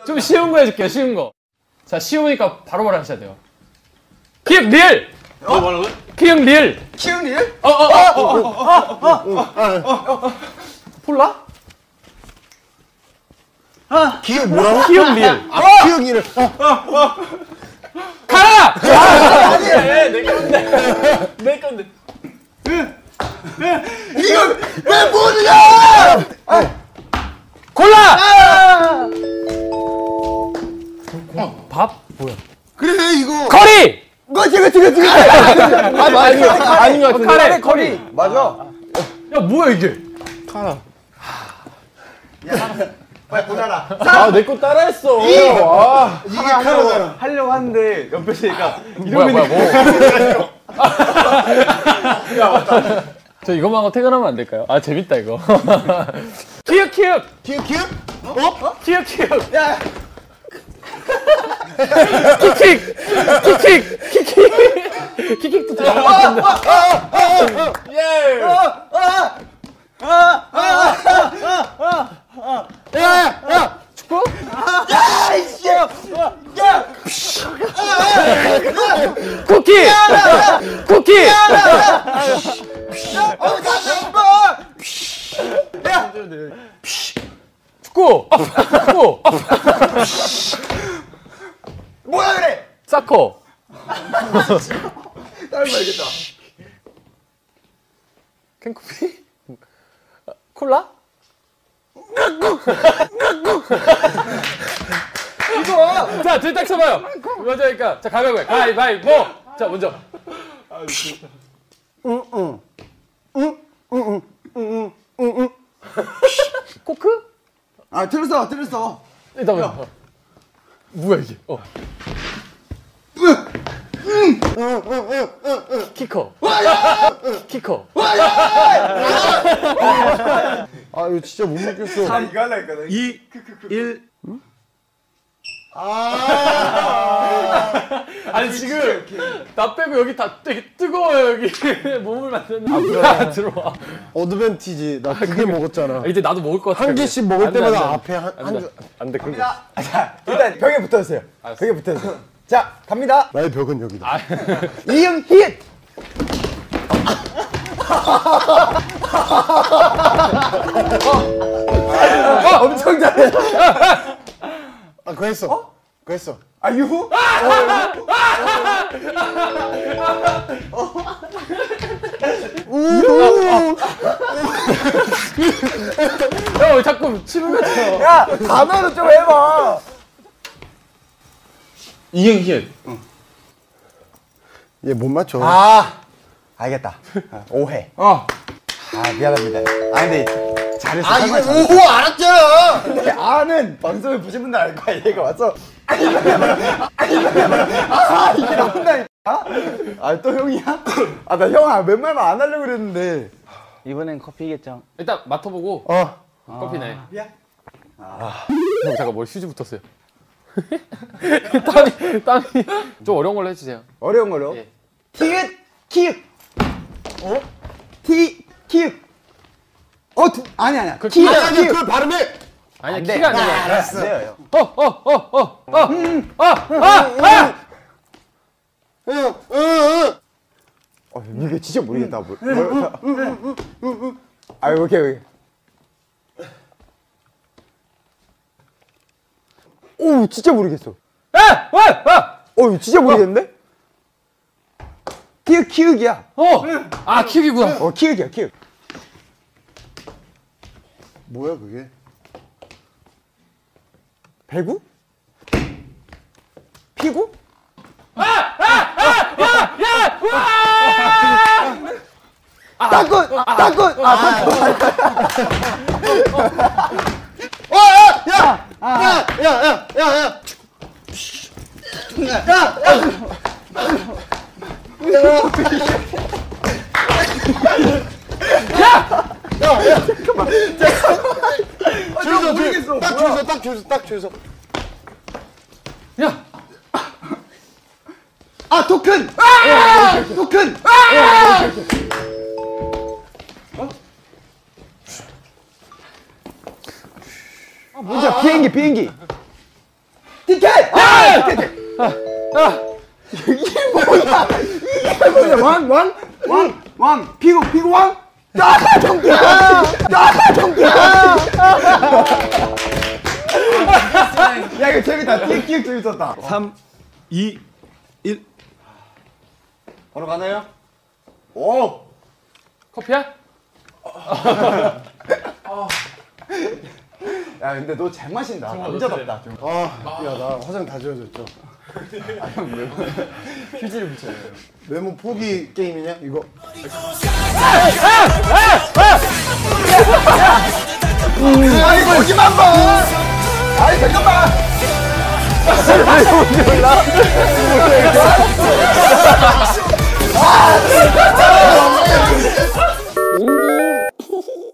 좀 쉬운 거 해줄게요, 쉬운 거. 자, 쉬우니까 바로바로 하셔야 돼요. 키읔 리을! 뭐라고요? 키읔 리을! 키읔 리을? 폴라? 기억 뭐라고? 키읔 리을. 기억 이름. 가라! 내 건데. 내 건데. 이거 왜 모르냐? 골라! 밥? 뭐야? 그래 이거. 커리! 그치. 아닌 것 같은데. 카레 커리. 맞아. 야, 뭐야 이게? 빨리 보자라. 아, 내 거 따라했어. 이게 카라잖아. 하려고 하는데 옆에서 얘가 뭐야, 뭐. 저 이거만 하고 퇴근하면 안 될까요? 아, 재밌다, 이거. 키읔! 기억? 키읔! 야. 킥킥도 들어갈 것 같은데. 야! 축구? 야이씨. 야. 쿠키! 축구! 뭐야 그래? 사커! 따라해야겠다. 캔커피? 콜라? 이거. 자, 둘 딱 쳐봐요. 먼저 하니까. 자, 가위바위보. 자, 먼저. 코크? 아 틀렸어. 일단 뭐야 이게? 키커. 키커. 아 이거 진짜 못 먹겠어. 이거 하려니까. 2, 1. 아니 지금 나 빼고 여기 다 되게 뜨거워요 여기. 몸을 만졌는데 들어와. 어드밴티지. 나 2개 먹었잖아. 이제 나도 먹을 것 같아. 한 개씩 먹을 때마다 앞에 한 줄. 안돼 그런 거. 자 일단 벽에 붙어주세요. 벽에 붙어주세요. 자 갑니다. 나의 벽은 여기다. 이응 히읗. 엄청 잘해. 아 그거 했어. 그거 했어. 아 유후? 형 왜 자꾸 침을 뱉어. 야 단어로 좀 해봐. 이응 히읗. 얘 못 맞춰. 아 알겠다. 오해. 아 미안합니다. 아 근데 잘했어. 아 이거 오호 알았잖아. 근데 아는 방송을 보신 분들 알 거야. 얘가 와서 아 이게 나온다니까. 아 또 형이야? 아 나 형 웬만하면 안 하려고 그랬는데. 이번엔 커피겠죠? 일단 맡아보고. 커피네. 야. 형 잠깐 머리 휴지 붙었어요. 땀이 좀 어려운 걸로 해주세요. 어려운 걸로. 예. 티읕 키읔. 어? 키읔. 아니야. 키읔. 아니 그 발음해. 아니야 안 돼. 키가 아니라. 알았어. 안 돼요. 이게 진짜 모르겠다. 아 오케이. 오 진짜 모르겠어. 이거 진짜 모르겠는데? 키읔이야. 아 키우기구나. 키읔이야. 뭐야 그게? 배구? 피구? 땅끝! 딱 줄서. 야. 아 토큰! 토큰! 뭔지 비행기. 왕 피구 왕. 야 이거 재밌다. 틱틱 재밌었다. 3, 2, 1. 바로 가나요? 오. 커피야? 야 근데 너 잘 마신다. 남자답다. 좀. 야, 나 화장 다 지워졌죠. 휴지를 붙여요. 메모 포기 게임이냐, 이거? 아니 거기만 봐. 아니 잠깐만. 인디